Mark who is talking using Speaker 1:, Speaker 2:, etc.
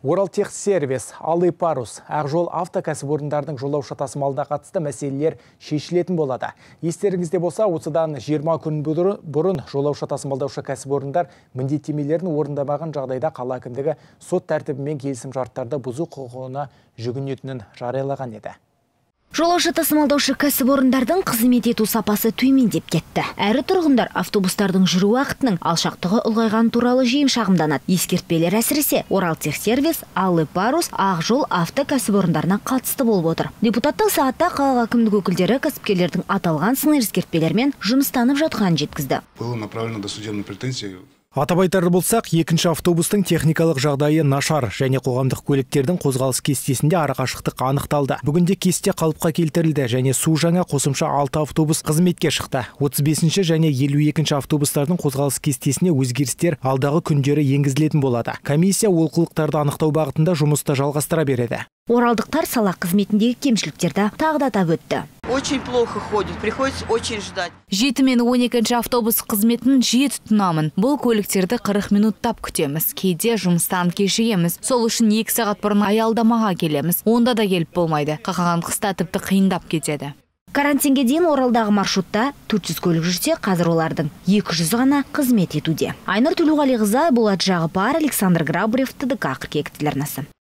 Speaker 1: Оралтехсервис, Алый парус, Ақжол автокәсіпорындардың жолаушы тасымалына қатысты мәселелер шешілетін болады. Естеріңізде болса, осыдан 20 күн бұрын жолаушы тасымалдаушы кәсіпорындар міндеттемелерін орындамаған жағдайда қала әкімдігі сот тәртібімен келісім шарттарды бұзу құқығына жүгінетінін жариялаған еді.
Speaker 2: Жолаушы тасымалдаушы кәсіпорындардың қызмет ету сапасы төмендеп кетті. Әрі тұрғындар автобустардың жүру уақытының алшақтығы ұлғайған туралы жиі шағымданады. Ескертпелер әсіресе Оралтехсервис, Алый парус, Ақжол автокәсіпорындарына қатысты болып отыр. Депутаттық сағатта қалалық әкімдік өкілдері кәсіпкерлердің аталған сыни ескертпелермен жұмыстанып жатқанын жеткізді.
Speaker 3: Было направлено досудебные претензии.
Speaker 1: Атап айтар болсақ, екінші автобустың техникалық жағдайы нашар және қоғамдық көліктердің қозғалыс кестесінде арақашықтық анықталды. Бүгінде кесте қалыпқа келтірілді және су жаңа қосымша 6 автобус қызметке шықты. 35-ші және 52-ші автобустардың қозғалыс кестесіне өзгерістер алдағы күндері енгізілетін болады. Комиссия олқылықтарды анықтау бағытында жұмысты жалғастыра береді.
Speaker 2: Оралдықтар сала қызметіндегі кемшіліктерді тағы да атап өтті.
Speaker 4: Очень плохо ходит, приходится очень ждать.
Speaker 5: 7 мен 12-ші автобус қызметін жиі тұтынамын. Бұл көліктерді 40 минуттап күтеміз. Кейде жұмыстан кешігеміз. Сол үшін 2 сағат бұрын аялдамаға келеміз. Онда да келіп болмайды. Қақаған қыста тіпті қиындап кетеді.
Speaker 2: Карантинге дейін Оралдағы маршрутта 400 көлік жүрсе, қазір олардың 200 ғана қызмет етуде. Айнұр Төлеуғалиқызы, Болат Жағыпар, Александр Грабарев, ТДК 42 телеарнасы.